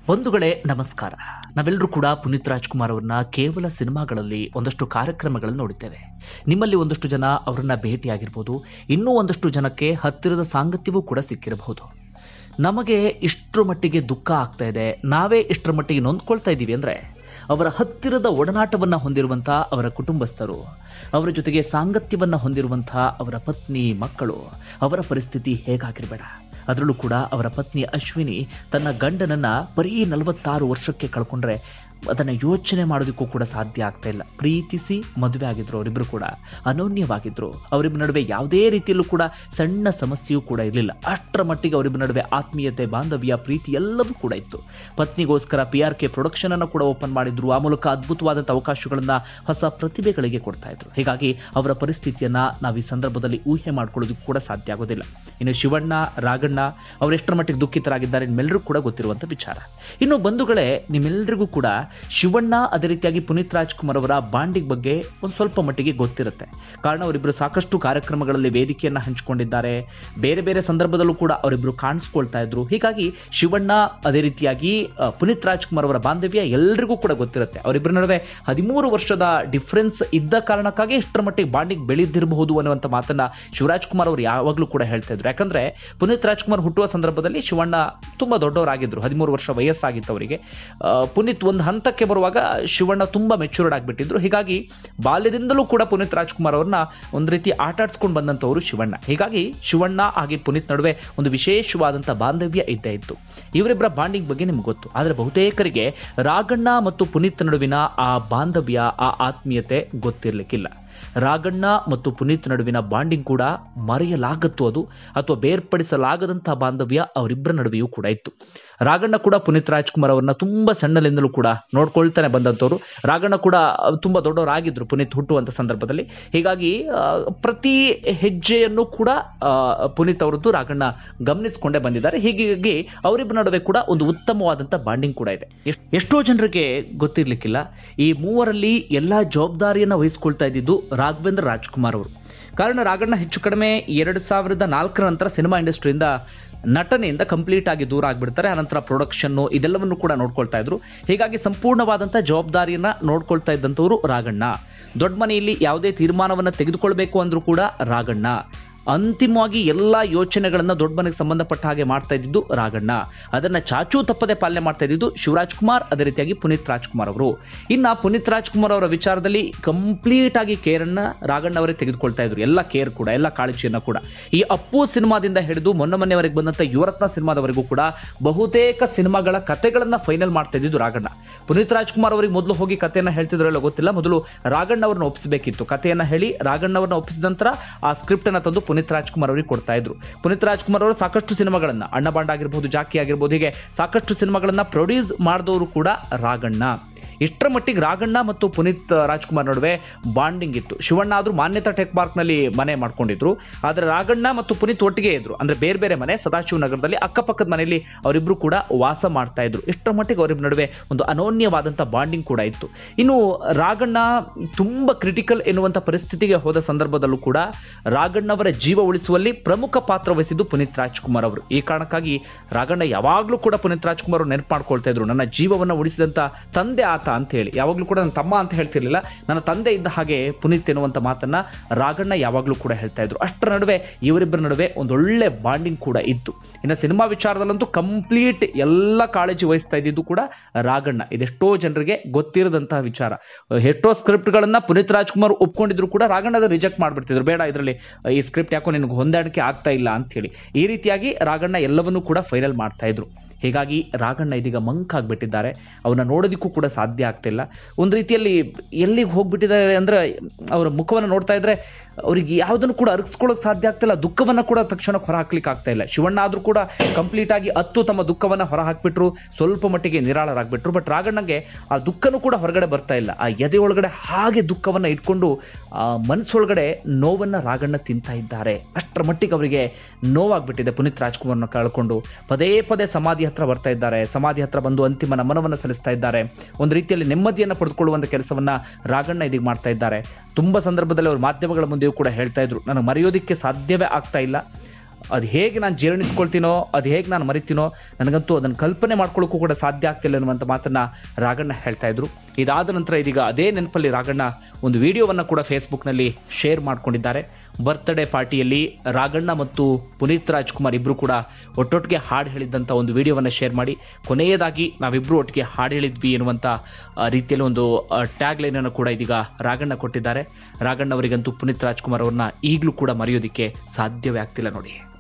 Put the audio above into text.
ಬಂಧುಗಳೇ ನಮಸ್ಕಾರ. ನಾವೆಲ್ಲರೂ ಕೂಡ ಪುನೀತ್ ರಾಜ್ಕುಮಾರ್ ಅವ್ರನ್ನ ಕೇವಲ ಸಿನಿಮಾಗಳಲ್ಲಿ ಒಂದಷ್ಟು ಕಾರ್ಯಕ್ರಮಗಳನ್ನು ನೋಡಿದ್ದೇವೆ. ನಿಮ್ಮಲ್ಲಿ ಒಂದಷ್ಟು ಜನ ಅವರನ್ನ ಭೇಟಿಯಾಗಿರ್ಬೋದು, ಇನ್ನೂ ಒಂದಷ್ಟು ಜನಕ್ಕೆ ಹತ್ತಿರದ ಸಾಂಗತ್ಯವೂ ಕೂಡ ಸಿಕ್ಕಿರಬಹುದು. ನಮಗೆ ಇಷ್ಟರ ಮಟ್ಟಿಗೆ ದುಃಖ ಆಗ್ತಾ ಇದೆ, ನಾವೇ ಇಷ್ಟರ ಮಟ್ಟಿಗೆ ನೊಂದ್ಕೊಳ್ತಾ ಇದ್ದೀವಿ ಅಂದರೆ ಅವರ ಹತ್ತಿರದ ಒಡನಾಟವನ್ನು ಹೊಂದಿರುವಂಥ ಅವರ ಕುಟುಂಬಸ್ಥರು, ಅವರ ಜೊತೆಗೆ ಸಾಂಗತ್ಯವನ್ನು ಹೊಂದಿರುವಂಥ ಅವರ ಪತ್ನಿ, ಮಕ್ಕಳು, ಅವರ ಪರಿಸ್ಥಿತಿ ಹೇಗಾಗಿರಬೇಡ. ಅದರಲ್ಲೂ ಕೂಡ ಅವರ ಪತ್ನಿ ಅಶ್ವಿನಿ ತನ್ನ ಗಂಡನನ್ನು ಬರೀ 46 ವರ್ಷಕ್ಕೆ ಕಳ್ಕೊಂಡ್ರೆ ಅದನ್ನು ಯೋಚನೆ ಮಾಡೋದಕ್ಕೂ ಕೂಡ ಸಾಧ್ಯ ಆಗ್ತಾ ಇಲ್ಲ. ಪ್ರೀತಿಸಿ ಮದುವೆ ಆಗಿದ್ರು, ಅವರಿಬ್ಬರು ಕೂಡ ಅನೋನ್ಯವಾಗಿದ್ದರು. ಅವರಿಬ್ಬರ ನಡುವೆ ಯಾವುದೇ ರೀತಿಯಲ್ಲೂ ಕೂಡ ಸಣ್ಣ ಸಮಸ್ಯೆಯೂ ಕೂಡ ಇರಲಿಲ್ಲ. ಅಷ್ಟರ ಮಟ್ಟಿಗೆ ಅವರಿಬ್ಬರ ನಡುವೆ ಆತ್ಮೀಯತೆ, ಬಾಂಧವ್ಯ, ಪ್ರೀತಿ ಎಲ್ಲವೂ ಕೂಡ ಇತ್ತು. ಪತ್ನಿಗೋಸ್ಕರ PRK ಪ್ರೊಡಕ್ಷನನ್ನು ಕೂಡ ಓಪನ್ ಮಾಡಿದ್ರು. ಆ ಮೂಲಕ ಅದ್ಭುತವಾದಂಥ ಅವಕಾಶಗಳನ್ನು ಹೊಸ ಪ್ರತಿಭೆಗಳಿಗೆ ಕೊಡ್ತಾ ಇದ್ರು. ಹೀಗಾಗಿ ಅವರ ಪರಿಸ್ಥಿತಿಯನ್ನು ನಾವು ಈ ಸಂದರ್ಭದಲ್ಲಿ ಊಹೆ ಮಾಡ್ಕೊಳ್ಳೋದಕ್ಕೂ ಕೂಡ ಸಾಧ್ಯ ಆಗೋದಿಲ್ಲ. ಇನ್ನು ಶಿವಣ್ಣ, ರಾಘಣ್ಣ ಅವರು ಎಷ್ಟರ ಮಟ್ಟಿಗೆ ದುಃಖಿತರಾಗಿದ್ದಾರೆ ನಿಮ್ಮೆಲ್ಲರೂ ಕೂಡ ಗೊತ್ತಿರುವಂಥ ವಿಚಾರ. ಇನ್ನು ಬಂಧುಗಳೇ, ನಿಮ್ಮೆಲ್ಲರಿಗೂ ಕೂಡ ಶಿವಣ್ಣ ಅದೇ ರೀತಿಯಾಗಿ ಪುನೀತ್ ರಾಜ್ಕುಮಾರ್ ಅವರ ಬಾಂಡಿಂಗ್ ಬಗ್ಗೆ ಒಂದು ಸ್ವಲ್ಪ ಮಟ್ಟಿಗೆ ಗೊತ್ತಿರುತ್ತೆ. ಕಾರಣ ಅವರಿಬ್ಬರು ಸಾಕಷ್ಟು ಕಾರ್ಯಕ್ರಮಗಳಲ್ಲಿ ವೇದಿಕೆಯನ್ನು ಹಂಚಿಕೊಂಡಿದ್ದಾರೆ. ಬೇರೆ ಬೇರೆ ಸಂದರ್ಭದಲ್ಲೂ ಕೂಡ ಅವರಿಬ್ಬರು ಕಾಣಿಸ್ಕೊಳ್ತಾ ಇದ್ರು. ಹೀಗಾಗಿ ಶಿವಣ್ಣ ಅದೇ ರೀತಿಯಾಗಿ ಪುನೀತ್ ರಾಜ್ಕುಮಾರ್ ಅವರ ಬಾಂಧವ್ಯ ಎಲ್ಲರಿಗೂ ಕೂಡ ಗೊತ್ತಿರುತ್ತೆ. ಅವರಿಬ್ಬರ ನಡುವೆ 13 ವರ್ಷದ ಡಿಫ್ರೆನ್ಸ್ ಇದ್ದ ಕಾರಣಕ್ಕಾಗಿ ಇಷ್ಟರ ಮಟ್ಟಿಗೆ ಬಾಂಡಿಂಗ್ ಬೆಳೆದಿರಬಹುದು ಅನ್ನುವಂಥ ಮಾತನ್ನ ಶಿವರಾಜ್ ಕುಮಾರ್ ಅವರು ಯಾವಾಗಲೂ ಕೂಡ ಹೇಳ್ತಾ ಇದ್ರು. ಯಾಕಂದ್ರೆ ಪುನೀತ್ ರಾಜ್ಕುಮಾರ್ ಹುಟ್ಟುವ ಸಂದರ್ಭದಲ್ಲಿ ಶಿವಣ್ಣ ತುಂಬಾ ದೊಡ್ಡವರಾಗಿದ್ರು, 13 ವರ್ಷ ವಯಸ್ಸಾಗಿತ್ತು ಅವರಿಗೆ. ಪುನೀತ್ ಒಂದು ಹಂತಕ್ಕೆ ಬರುವಾಗ ಶಿವಣ್ಣ ತುಂಬಾ ಮೆಚೂರ್ಡ್ ಆಗಿಬಿಟ್ಟಿದ್ರು. ಹೀಗಾಗಿ ಬಾಲ್ಯದಿಂದಲೂ ಕೂಡ ಪುನೀತ್ ರಾಜ್ಕುಮಾರ್ ಅವ್ರನ್ನ ಒಂದು ರೀತಿ ಆಟ ಆಡ್ಸ್ಕೊಂಡು ಬಂದಂಥವರು ಶಿವಣ್ಣ. ಹೀಗಾಗಿ ಶಿವಣ್ಣ ಹಾಗೆ ಪುನೀತ್ ನಡುವೆ ಒಂದು ವಿಶೇಷವಾದಂಥ ಬಾಂಧವ್ಯ ಇದ್ದೇ ಇತ್ತು. ಇವರಿಬ್ಬರ ಬಾಂಡಿಂಗ್ ಬಗ್ಗೆ ನಿಮ್ಗೆ ಗೊತ್ತು. ಆದರೆ ಬಹುತೇಕರಿಗೆ ರಾಘಣ್ಣ ಮತ್ತು ಪುನೀತ್ ನಡುವಿನ ಆ ಬಾಂಧವ್ಯ, ಆ ಆತ್ಮೀಯತೆ ಗೊತ್ತಿರಲಿಕ್ಕಿಲ್ಲ. ರಾಘಣ್ಣ ಮತ್ತು ಪುನೀತ್ ನಡುವಿನ ಬಾಂಡಿಂಗ್ ಕೂಡ ಮರೆಯಲಾಗತ್ತು ಅದು, ಅಥವಾ ಬೇರ್ಪಡಿಸಲಾಗದಂಥ ಬಾಂಧವ್ಯ ಅವರಿಬ್ಬರ ನಡುವೆಯೂ ಕೂಡ ಇತ್ತು. ರಾಘಣ್ಣ ಕೂಡ ಪುನೀತ್ ರಾಜ್ಕುಮಾರ್ ಅವ್ರನ್ನ ತುಂಬ ಸಣ್ಣಲಿಂದಲೂ ಕೂಡ ನೋಡ್ಕೊಳ್ತಾನೆ ಬಂದಂಥವ್ರು. ರಾಘಣ್ಣ ಕೂಡ ತುಂಬ ದೊಡ್ಡವರಾಗಿದ್ದರು ಪುನೀತ್ ಹುಟ್ಟುವಂಥ ಸಂದರ್ಭದಲ್ಲಿ. ಹೀಗಾಗಿ ಪ್ರತಿ ಹೆಜ್ಜೆಯನ್ನು ಕೂಡ ಪುನೀತ್ ಅವರದ್ದು ರಾಘಣ್ಣ ಗಮನಿಸಿಕೊಂಡೇ ಬಂದಿದ್ದಾರೆ. ಹೀಗಾಗಿ ಅವರಿಬ್ಬರ ನಡುವೆ ಕೂಡ ಒಂದು ಉತ್ತಮವಾದಂಥ ಬಾಂಡಿಂಗ್ ಕೂಡ ಇದೆ. ಎಷ್ಟೋ ಜನರಿಗೆ ಗೊತ್ತಿರಲಿಕ್ಕಿಲ್ಲ, ಈ ಮೂವರಲ್ಲಿ ಎಲ್ಲ ಜವಾಬ್ದಾರಿಯನ್ನು ವಹಿಸ್ಕೊಳ್ತಾ ಇದ್ದಿದ್ದು ರಾಘವೇಂದ್ರ ರಾಜ್ಕುಮಾರ್ ಅವರು. ಕಾರಣ ರಾಘಣ್ಣ ಹೆಚ್ಚು ಕಡಿಮೆ 2004 ನಂತರ ಸಿನಿಮಾ ಇಂಡಸ್ಟ್ರಿಯಿಂದ, ನಟನೆಯಿಂದ ಕಂಪ್ಲೀಟ್ ಆಗಿ ದೂರ ಆಗಿಬಿಡ್ತಾರೆ. ಆನಂತರ ಪ್ರೊಡಕ್ಷನ್ನು ಇದೆಲ್ಲವನ್ನು ಕೂಡ ನೋಡ್ಕೊಳ್ತಾ ಇದ್ರು. ಹೀಗಾಗಿ ಸಂಪೂರ್ಣವಾದಂಥ ಜವಾಬ್ದಾರಿಯನ್ನು ನೋಡ್ಕೊಳ್ತಾ ಇದ್ದಂಥವ್ರು ರಾಘಣ್ಣ. ದೊಡ್ಡ ಮನೆಯಲ್ಲಿ ಯಾವುದೇ ತೀರ್ಮಾನವನ್ನು ತೆಗೆದುಕೊಳ್ಬೇಕು ಅಂದರೂ ಕೂಡ ರಾಘಣ್ಣ. ಅಂತಿಮವಾಗಿ ಎಲ್ಲ ಯೋಚನೆಗಳನ್ನು ದೊಡ್ಡ ಮನೆಗೆ ಸಂಬಂಧಪಟ್ಟ ಹಾಗೆ ಮಾಡ್ತಾ ಇದ್ದಿದ್ದು ರಾಘಣ್ಣ. ಅದನ್ನು ಚಾಚೂ ತಪ್ಪದೆ ಪಾಲನೆ ಮಾಡ್ತಾ ಇದ್ದಿದ್ದು ಶಿವರಾಜ್ ಕುಮಾರ್, ಅದೇ ರೀತಿಯಾಗಿ ಪುನೀತ್ ರಾಜ್ಕುಮಾರ್ ಅವರು. ಇನ್ನು ಪುನೀತ್ ರಾಜ್ಕುಮಾರ್ ಅವರ ವಿಚಾರದಲ್ಲಿ ಕಂಪ್ಲೀಟ್ ಆಗಿ ಕೇರನ್ನು ರಾಘಣ್ಣ ಅವರೇ ತೆಗೆದುಕೊಳ್ತಾ ಇದ್ರು. ಎಲ್ಲ ಕೇರ್ ಕೂಡ, ಎಲ್ಲ ಕಾಳಜಿಯನ್ನು ಕೂಡ. ಈ ಅಪ್ಪು ಸಿನಿಮಾದಿಂದ ಹಿಡಿದು ಮೊನ್ನೆವರೆಗೆ ಬಂದಂಥ ಯುವರತ್ನ ಸಿನಿಮಾದವರೆಗೂ ಕೂಡ ಬಹುತೇಕ ಸಿನಿಮಾಗಳ ಕಥೆಗಳನ್ನು ಫೈನಲ್ ಮಾಡ್ತಾ ಇದ್ದಿದ್ದು ರಾಘಣ್ಣ. ಪುನೀತ್ ರಾಜ್ಕುಮಾರ್ ಅವರಿಗೆ ಮೊದಲು ಹೋಗಿ ಕಥೆಯನ್ನು ಹೇಳ್ತಿದ್ರಲ್ಲ ಗೊತ್ತಿಲ್ಲ, ಮೊದಲು ರಾಘಣ್ಣ ಅವ್ರನ್ನ ಒಪ್ಪಿಸಬೇಕಿತ್ತು. ಕಥೆಯನ್ನು ಹೇಳಿ ರಾಘಣ್ಣ ಅವ್ರನ್ನ ಒಪ್ಪಿಸಿದ ನಂತರ ಆ ಸ್ಕ್ರಿಪ್ಟ್ ಅನ್ನು ತಂದು ಪುನೀತ್ ರಾಜ್ಕುಮಾರ್ ಅವರಿಗೆ ಕೊಡ್ತಾ ಇದ್ರು. ಪುನೀತ್ ರಾಜ್ಕುಮಾರ್ ಅವರು ಸಾಕಷ್ಟು ಸಿನಿಮಾಗಳನ್ನ, ಅಣ್ಣಬಾಂಡ ಆಗಿರ್ಬೋದು, ಜಾಕಿ ಆಗಿರ್ಬೋದು, ಹೀಗೆ ಸಾಕಷ್ಟು ಸಿನಿಮಾಗಳನ್ನ ಪ್ರೊಡ್ಯೂಸ್ ಮಾಡಿದವರು ಕೂಡ ರಾಘಣ್ಣ. ಇಷ್ಟರ ಮಟ್ಟಿಗೆ ರಾಘಣ್ಣ ಮತ್ತು ಪುನೀತ್ ರಾಜ್ಕುಮಾರ್ ನಡುವೆ ಬಾಂಡಿಂಗ್ ಇತ್ತು. ಶಿವಣ್ಣ ಆದರೂ ಮಾನ್ಯತಾ ಟೆಕ್ ಪಾರ್ಕ್ನಲ್ಲಿ ಮನೆ ಮಾಡ್ಕೊಂಡಿದ್ರು. ಆದರೆ ರಾಘಣ್ಣ ಮತ್ತು ಪುನೀತ್ ಒಟ್ಟಿಗೆ ಇದ್ರು, ಅಂದರೆ ಬೇರೆ ಬೇರೆ ಮನೆ, ಸದಾಶಿವ ನಗರದಲ್ಲಿ ಅಕ್ಕಪಕ್ಕದ ಮನೆಯಲ್ಲಿ ಅವರಿಬ್ಬರು ಕೂಡ ವಾಸ ಮಾಡ್ತಾ ಇದ್ರು. ಇಷ್ಟರ ಮಟ್ಟಿಗೆ ಅವರಿಬ್ಬರ ನಡುವೆ ಒಂದು ಅನೋನ್ಯವಾದಂಥ ಬಾಂಡಿಂಗ್ ಕೂಡ ಇತ್ತು. ಇನ್ನು ರಾಘಣ್ಣ ತುಂಬ ಕ್ರಿಟಿಕಲ್ ಎನ್ನುವಂಥ ಪರಿಸ್ಥಿತಿಗೆ ಹೋದ ಸಂದರ್ಭದಲ್ಲೂ ಕೂಡ ರಾಘಣ್ಣವರ ಜೀವ ಉಳಿಸುವಲ್ಲಿ ಪ್ರಮುಖ ಪಾತ್ರ ವಹಿಸಿದ್ದು ಪುನೀತ್ ರಾಜ್ಕುಮಾರ್ ಅವರು. ಈ ಕಾರಣಕ್ಕಾಗಿ ರಾಘಣ್ಣ ಯಾವಾಗಲೂ ಕೂಡ ಪುನೀತ್ ರಾಜ್ಕುಮಾರ್ ಅವರು ನೆನಪು ಮಾಡ್ಕೊಳ್ತಾ ಇದ್ರು, ನನ್ನ ಜೀವವನ್ನು ಉಳಿಸಿದಂಥ ತಂದೆ ಆತ ಅಂತ ಹೇಳಿ. ಯಾವಾಗಲೂ ಕೂಡ ನನ್ನ ತಮ್ಮ ಅಂತ ಹೇಳ್ತಿರ್ಲಿಲ್ಲ, ನನ್ನ ತಂದೆ ಇದ್ದ ಹಾಗೆ ಪುನೀತ್ ಎನ್ನುವಂಥ ಮಾತನ್ನ ರಾಘಣ್ಣ ಯಾವಾಗಲೂ ಕೂಡ ಹೇಳ್ತಾ ಇದ್ರು. ಅಷ್ಟರ ನಡುವೆ ಇವರಿಬ್ಬರ ನಡುವೆ ಒಂದೊಳ್ಳೆ ಬಾಂಡಿಂಗ್ ಕೂಡ ಇತ್ತು. ಇನ್ನು ಸಿನಿಮಾ ವಿಚಾರದಲ್ಲಂತೂ ಕಂಪ್ಲೀಟ್ ಎಲ್ಲ ಕಾಳಜಿ ವಹಿಸ್ತಾ ಇದ್ದಿದ್ದು ಕೂಡ ರಾಘಣ್ಣ. ಇದೆಷ್ಟೋ ಜನರಿಗೆ ಗೊತ್ತಿರದಂತಹ ವಿಚಾರ. ಎಷ್ಟೋ ಸ್ಕ್ರಿಪ್ಟ್ಗಳನ್ನ ಪುನೀತ್ ರಾಜ್ಕುಮಾರ್ ಒಪ್ಕೊಂಡಿದ್ರು ಕೂಡ ರಾಘಣ್ಣ ಅದನ್ನು ರಿಜೆಕ್ಟ್ ಮಾಡಿಬಿಡ್ತಿದ್ರು. ಬೇಡ, ಇದರಲ್ಲಿ ಈ ಸ್ಕ್ರಿಪ್ಟ್ ಯಾಕೋ ನಿನಗೆ ಹೊಂದಾಣಿಕೆ ಆಗ್ತಾ ಇಲ್ಲ ಅಂತ ಹೇಳಿ. ಈ ರೀತಿಯಾಗಿ ರಾಘಣ್ಣ ಎಲ್ಲವನ್ನೂ ಕೂಡ ಫೈನಲ್ ಮಾಡ್ತಾ ಇದ್ರು. ಹೀಗಾಗಿ ರಾಘಣ್ಣ ಇದೀಗ ಮಂಕಾಗ್ಬಿಟ್ಟಿದ್ದಾರೆ. ಅವನ್ನ ನೋಡೋದಕ್ಕೂ ಕೂಡ ಸಾಧ್ಯ ಆಗ್ತಿಲ್ಲ. ಒಂದು ರೀತಿಯಲ್ಲಿ ಎಲ್ಲಿಗೆ ಹೋಗ್ಬಿಟ್ಟಿದ್ದಾರೆ ಅಂದರೆ, ಅವರ ಮುಖವನ್ನು ನೋಡ್ತಾ ಇದ್ರೆ ಅವರಿಗೆ ಯಾವುದನ್ನು ಕೂಡ ಅರಗಿಸ್ಕೊಳ್ಳೋಕೆ ಸಾಧ್ಯ ಆಗ್ತಿಲ್ಲ. ದುಃಖವನ್ನು ಕೂಡ ತಕ್ಷಣಕ್ಕೆ ಹೊರ ಹಾಕ್ಲಿಕ್ಕೆ ಆಗ್ತಾ ಇಲ್ಲ. ಶಿವಣ್ಣ ಆದರೂ ಕೂಡ ಕಂಪ್ಲೀಟ್ ಆಗಿ ತಮ್ಮ ದುಃಖವನ್ನು ಹೊರ ಹಾಕ್ಬಿಟ್ರು, ಸ್ವಲ್ಪ ಮಟ್ಟಿಗೆ ನಿರಾಳರಾಗ್ಬಿಟ್ರು. ಬಟ್ ರಾಘಣ್ಣಗೆ ಆ ದುಃಖನೂ ಕೂಡ ಹೊರಗಡೆ ಬರ್ತಾ ಇಲ್ಲ. ಆ ಎದೆ ಒಳಗಡೆ ಹಾಗೆ ದುಃಖವನ್ನು ಇಟ್ಕೊಂಡು ಆ ಮನಸ್ಸೊಳಗಡೆ ನೋವನ್ನು ರಾಘಣ್ಣ ತಿಂತಾ ಇದ್ದಾರೆ. ಅಷ್ಟರ ಮಟ್ಟಿಗೆ ಅವರಿಗೆ ನೋವಾಗ್ಬಿಟ್ಟಿದೆ. ಪುನೀತ್ ರಾಜ್ಕುಮಾರ್ನ ಕಳ್ಕೊಂಡು ಪದೇ ಪದೇ ಸಮಾಧಿ ಹತ್ರ ಬರ್ತಾ ಇದ್ದಾರೆ. ಸಮಾಧಿ ಹತ್ರ ಬಂದು ಅಂತಿಮ ನಮನವನ್ನು ಸಲ್ಲಿಸ್ತಾ ಇದ್ದಾರೆ. ಒಂದು ರೀತಿಯಲ್ಲಿ ನೆಮ್ಮದಿಯನ್ನು ಪಡೆದುಕೊಳ್ಳುವಂಥ ಕೆಲಸವನ್ನ ರಾಘಣ್ಣ ಇದೀಗ ಮಾಡ್ತಾ ಇದ್ದಾರೆ. ತುಂಬ ಸಂದರ್ಭದಲ್ಲಿ ಅವರು ಮಾಧ್ಯಮಗಳ ಮುಂದೆಯೂ ಕೂಡ ಹೇಳ್ತಾ ಇದ್ರು, ನನಗೆ ಮರೆಯೋದಕ್ಕೆ ಸಾಧ್ಯವೇ ಆಗ್ತಾ ಇಲ್ಲ. ಅದು ಹೇಗೆ ನಾನು ಜೀರ್ಣಿಸ್ಕೊಳ್ತೀನೋ, ಅದು ಹೇಗೆ ನಾನು ಮರಿತೀನೋ, ನನಗಂತೂ ಅದನ್ನು ಕಲ್ಪನೆ ಮಾಡ್ಕೊಳ್ಳೋಕ್ಕೂ ಕೂಡ ಸಾಧ್ಯ ಆಗ್ತಿಲ್ಲ ಅನ್ನುವಂಥ ಮಾತನ್ನು ರಾಘಣ್ಣ ಹೇಳ್ತಾ ಇದ್ರು. ಇದಾದ ನಂತರ ಇದೀಗ ಅದೇ ನೆನಪಲ್ಲಿ ರಾಘಣ್ಣ ಒಂದು ವಿಡಿಯೋವನ್ನು ಕೂಡ ಫೇಸ್ಬುಕ್ನಲ್ಲಿ ಶೇರ್ ಮಾಡ್ಕೊಂಡಿದ್ದಾರೆ. ಬರ್ತ್ಡೇ ಪಾರ್ಟಿಯಲ್ಲಿ ರಾಘಣ್ಣ ಮತ್ತು ಪುನೀತ್ ರಾಜ್ಕುಮಾರ್ ಇಬ್ಬರು ಕೂಡ ಒಟ್ಟೊಟ್ಟಿಗೆ ಹಾಡು ಹೇಳಿದ್ದಂಥ ಒಂದು ವಿಡಿಯೋವನ್ನು ಶೇರ್ ಮಾಡಿ, ಕೊನೆಯದಾಗಿ ನಾವಿಬ್ಬರು ಒಟ್ಟಿಗೆ ಹಾಡು ಹೇಳಿದ್ವಿ ಎನ್ನುವಂಥ ರೀತಿಯಲ್ಲಿ ಒಂದು ಟ್ಯಾಗ್ ಲೈನನ್ನು ಕೂಡ ಇದೀಗ ರಾಘಣ್ಣ ಕೊಟ್ಟಿದ್ದಾರೆ. ರಾಘಣ್ಣ ಅವರಿಗಂತೂ ಪುನೀತ್ ರಾಜ್ಕುಮಾರ್ ಅವ್ರನ್ನ ಈಗಲೂ ಕೂಡ ಮರೆಯೋದಕ್ಕೆ ಸಾಧ್ಯವೇ ಆಗ್ತಿಲ್ಲ ನೋಡಿ.